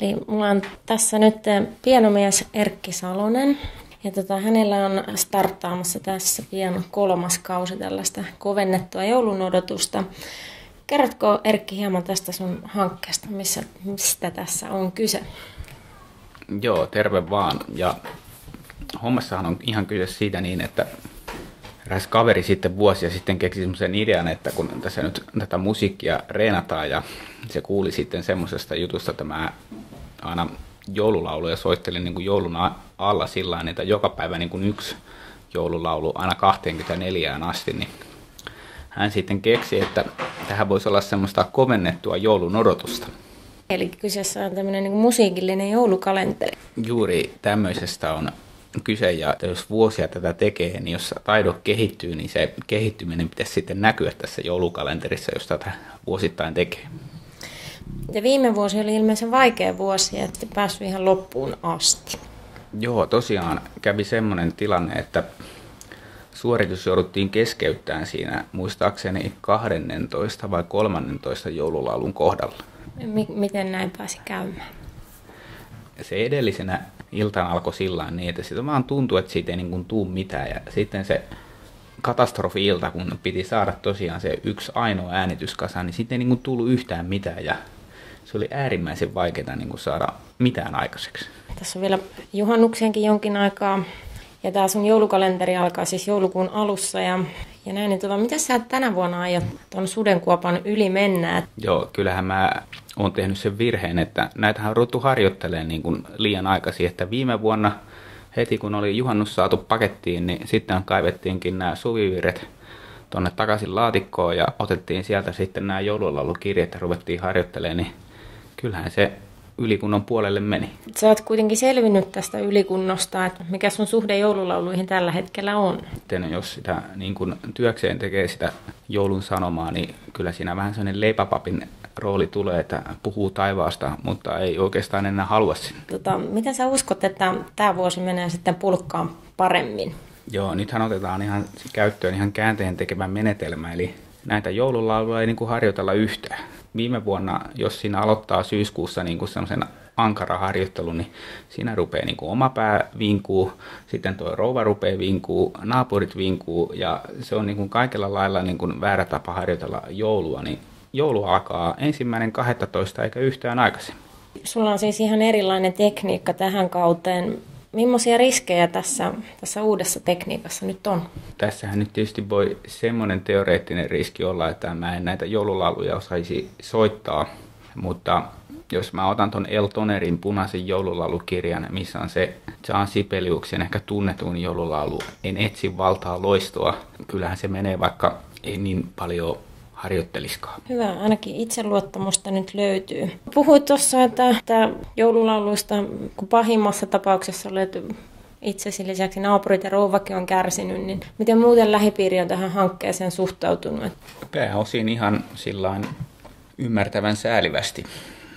Eli mulla on tässä nyt pianomies Erkki Salonen. Ja hänellä on starttaamassa tässä pian 3. kausi tällaista kovennettua joulun odotusta. Kerrotko Erkki hieman tästä sun hankkeesta, mistä tässä on kyse? Joo, terve vaan. Ja hommassahan on ihan kyse siitä niin, että eräs kaveri sitten vuosia sitten keksi semmoisen idean, että kun tässä nyt tätä musiikkia reenataan ja se kuuli sitten semmoisesta jutusta, että mä aina joululauluja soittelin niin kuin joulun alla sillä tavalla, että joka päivä niin kuin yksi joululaulu aina 24 asti, niin hän sitten keksi, että tähän voisi olla semmoista kovennettua joulun odotusta. Eli kyseessä on tämmöinen niin kuin musiikillinen joulukalenteri. Juuri tämmöisestä on kyse, ja jos vuosia tätä tekee, niin jos taidot kehittyy, niin se kehittyminen pitäisi sitten näkyä tässä joulukalenterissa, jos tätä vuosittain tekee. Ja viime vuosi oli ilmeisen vaikea vuosi, että päässyt ihan loppuun asti. Joo, tosiaan kävi semmoinen tilanne, että suoritus jouduttiin keskeyttämään siinä muistaakseni 12 vai 13 joululaulun kohdalla. Miten näin pääsi käymään? Se edellisenä iltana alkoi sillä niin, että siitä vaan tuntui, että siitä ei niin kuin tule mitään. Ja sitten se katastrofi-ilta, kun piti saada tosiaan se yksi ainoa äänityskasa, niin sitten ei niin kuin tullut yhtään mitään. Ja se oli äärimmäisen vaikeaa niin kuin saada mitään aikaiseksi. Tässä on vielä juhannukseenkin jonkin aikaa. Ja tämä sun joulukalenteri alkaa siis joulukuun alussa. Ja näin, niin mitä sä tänä vuonna aiot tuon sudenkuopan yli mennä? Joo, kyllähän mä oon tehnyt sen virheen, että näitähän on ruvettu harjoittelemaan niin kuin liian aikaisin. Että viime vuonna heti kun oli juhannus saatu pakettiin, niin sitten kaivettiinkin nämä suvivirret tuonne takaisin laatikkoon ja otettiin sieltä sitten nämä joululaulukirjat ja ruvettiin harjoittelemaan, niin kyllähän se ylikunnon puolelle meni. Sä oot kuitenkin selvinnyt tästä ylikunnosta, että mikä sun suhde joululauluihin tällä hetkellä on? Jos sitä niin kun työkseen tekee sitä joulun sanomaa, niin kyllä siinä vähän sellainen leipäpapin rooli tulee, että puhuu taivaasta, mutta ei oikeastaan enää halua sinne. Miten sä uskot, että tämä vuosi menee sitten pulkkaan paremmin? Joo, nythän otetaan ihan käyttöön ihan käänteen tekevä menetelmä, eli näitä joululauluja ei niin kuin harjoitella yhtään. Viime vuonna, jos siinä aloittaa syyskuussa niin kuin semmoisen ankara harjoittelu, niin siinä rupeaa niin kuin oma pää vinkuu, sitten tuo rouva rupeaa vinkuu, naapurit vinkuu, ja se on niin kuin kaikella lailla niin kuin väärä tapa harjoitella joulua, niin joulu alkaa 1.12. eikä yhtään aikaisemmin. Sulla on siis ihan erilainen tekniikka tähän kauteen. Millaisia riskejä tässä uudessa tekniikassa nyt on? Tässähän nyt tietysti voi semmoinen teoreettinen riski olla, että mä en näitä joululauluja osaisi soittaa, mutta jos mä otan ton Eltonerin punaisen joululaulukirjan, missä on se Jean Sibeliuksen ehkä tunnetuin joululaulu, En etsi valtaa loistoa, kyllähän se menee, vaikka ei niin paljon harjoitteliskaan. Hyvä, ainakin itseluottamusta nyt löytyy. Puhuit tuossa, että joululauluista, kun pahimmassa tapauksessa olet itsesi lisäksi naapurit ja rouvakin on kärsinyt, niin miten muuten lähipiiri on tähän hankkeeseen suhtautunut? Pääosin ihan sillain ymmärtävän säälivästi.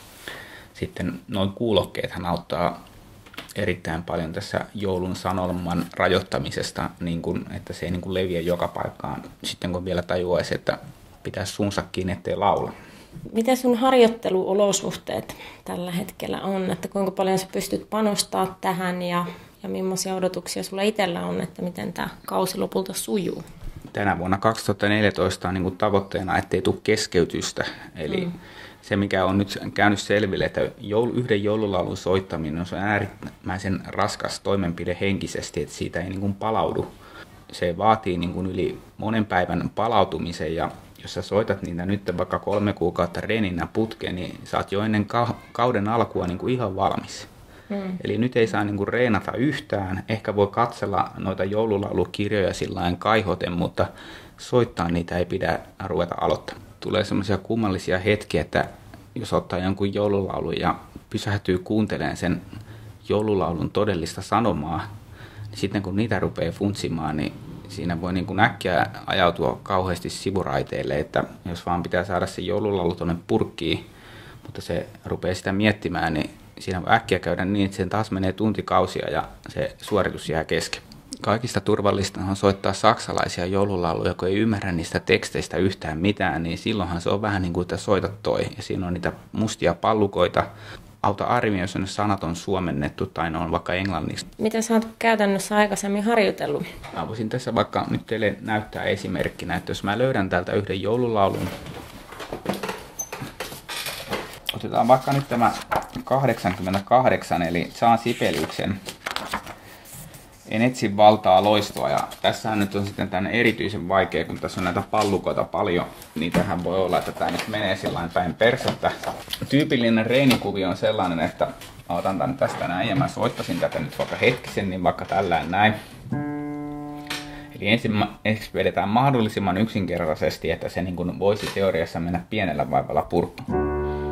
Sitten noin kuulokkeethan auttaa erittäin paljon tässä joulun sanoman rajoittamisesta, niin kun, että se ei niin kun leviä joka paikkaan. Sitten kun vielä tajuaisi, että pitäisi suunsa kiinni, ettei laula. Miten sun harjoitteluolosuhteet tällä hetkellä on? Että kuinka paljon sä pystyt panostamaan tähän ja millaisia odotuksia sulla itsellä on, että miten tämä kausi lopulta sujuu? Tänä vuonna 2014 on niin kuin tavoitteena, ettei tule keskeytystä. Eli se, mikä on nyt käynyt selville, että yhden joululaulun soittaminen on äärimmäisen raskas toimenpide henkisesti, että siitä ei niin kuin palaudu. Se vaatii niin kuin yli monen päivän palautumisen, ja jos sä soitat niitä nyt vaikka 3 kuukautta reeninä putkeen, niin sä oot jo ennen kauden alkua niin kuin ihan valmis. Eli nyt ei saa niin kuin reenata yhtään. Ehkä voi katsella noita joululaulukirjoja sillain kaihoten, mutta soittaa niitä ei pidä ruveta aloittamaan. Tulee semmoisia kummallisia hetkiä, että jos ottaa jonkun joululaulun ja pysähtyy kuuntelemaan sen joululaulun todellista sanomaa, niin sitten kun niitä rupeaa funtsimaan, niin siinä voi niin kuin äkkiä ajautua kauheasti sivuraiteille, että jos vaan pitää saada se joululaulu tuonne purkkiin, mutta se rupeaa sitä miettimään, niin siinä voi äkkiä käydä niin, että sen taas menee tuntikausia ja se suoritus jää kesken. Kaikista turvallista on soittaa saksalaisia joululauluja, kun ei ymmärrä niistä teksteistä yhtään mitään, niin silloinhan se on vähän niin kuin, että soitat toi. Ja siinä on niitä mustia pallukoita, auta arvioida, jos ne sanat on suomennettu tai ne on vaikka englanniksi. Mitä sä oot käytännössä aikaisemmin harjoitellut? Mä voisin tässä vaikka nyt teille näyttää esimerkkinä, että jos mä löydän täältä yhden joululaulun. Otetaan vaikka nyt tämä 88, eli Jean Sibeliuksen En etsi valtaa loistoa. Ja tässähän nyt on sitten tänne erityisen vaikea, kun tässä on näitä pallukoita paljon, niin tähän voi olla, että tämä nyt menee sillain päin persettä. Tyypillinen reenikuvio on sellainen, että otan tämän tästä näin ja mä soittasin tätä nyt vaikka hetkisen, niin vaikka tällään näin. Eli ensiksi vedetään mahdollisimman yksinkertaisesti, että se niin kuin voisi teoriassa mennä pienellä vaivalla purkkiin.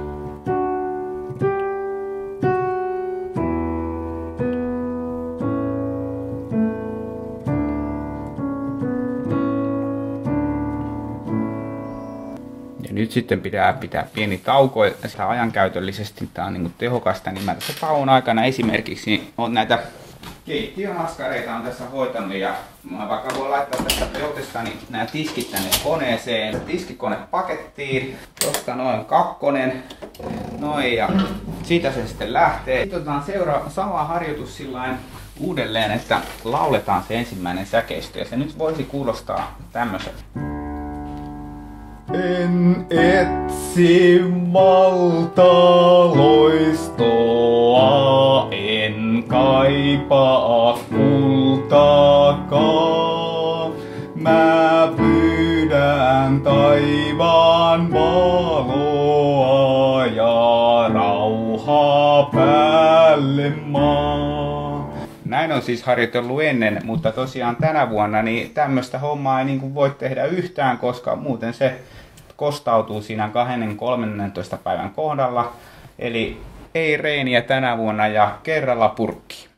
Nyt sitten pitää pieni tauko, ja sitä ajankäytöllisesti tämä on niin kuin tehokasta, niin mä tässä tauon aikana esimerkiksi on näitä keittiönaskareita on tässä hoitanut, ja mä vaikka voin laittaa tästä pelotesta niin nämä tiskit tänne koneeseen, tiskikone pakettiin, tosta noin 2, noin, ja siitä se sitten lähtee. Sitten otetaan sama harjoitus sillain uudelleen, että lauletaan se ensimmäinen säkeistö, ja se nyt voisi kuulostaa tämmöiseltä. En etsi valtaa loistoa, en kaipaa kultaakaan. Mä pyydän taivaan valoa ja rauhaa päälle maan. Näin on siis harjoitellut ennen, mutta tosiaan tänä vuonna niin tämmöistä hommaa ei niin kuin voi tehdä yhtään, koska muuten se kostautuu siinä 2-13 päivän kohdalla. Eli ei reeniä tänä vuonna ja kerralla purkki.